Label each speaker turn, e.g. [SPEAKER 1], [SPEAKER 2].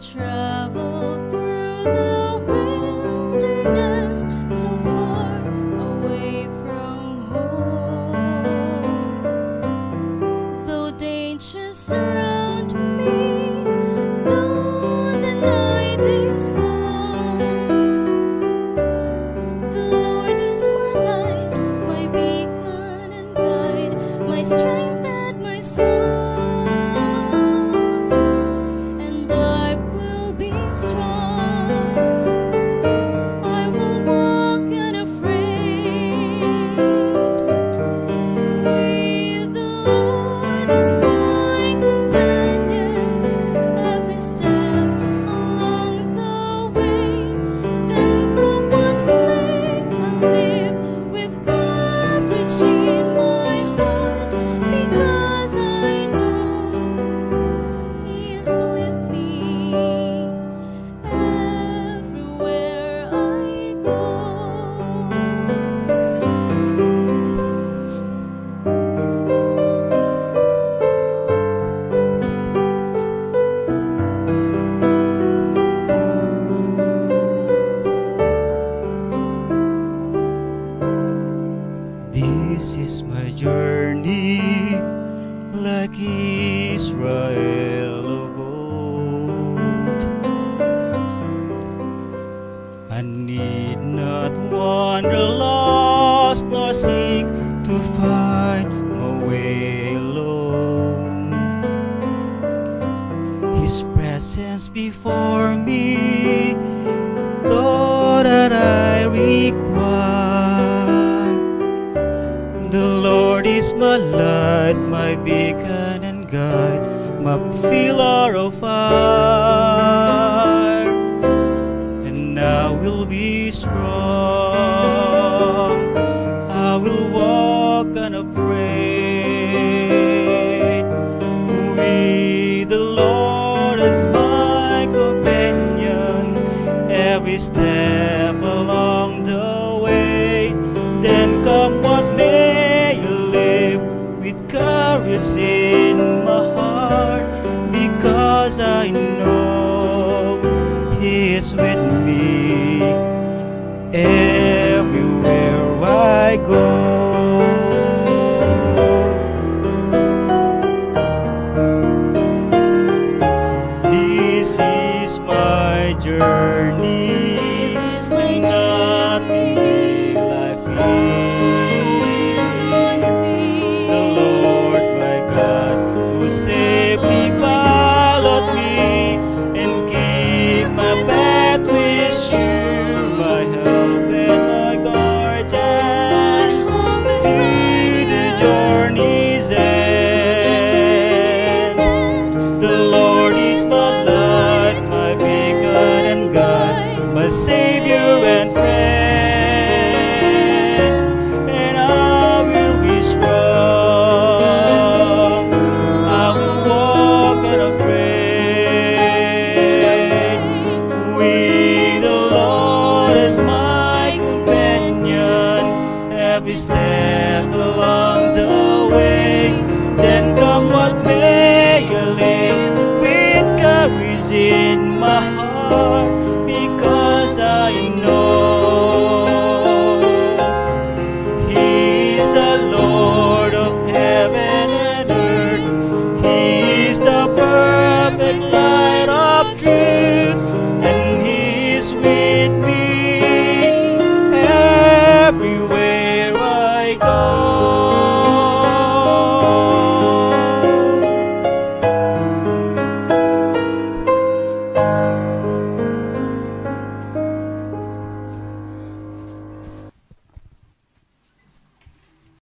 [SPEAKER 1] travel through the wilderness, so far away from home. Though dangers surround me, though the night is long, the Lord is my light, my beacon and guide, my strength and my song.
[SPEAKER 2] This is my journey, like Israel of old. I need not wander lost, nor seek to find my way alone. His presence before me, Lord, that I require. The Lord is my light, my beacon and guide, my pillar of fire. And I will be strong, I will walk unafraid, with the Lord as my companion, every step along the way. Then come what may, you live with courage in my heart, because I know He is with me everywhere I go. This is my journey, nothing I feel. The Lord my God, who safely followed me and keep my pathway sure, my help and my guardian, to the journey's end. The Lord is my light, my beacon and guide, my Savior and friend, and I will be strong, I will walk unafraid, with the Lord as my companion, every step along the way. Then come what may, I live with courage in my heart,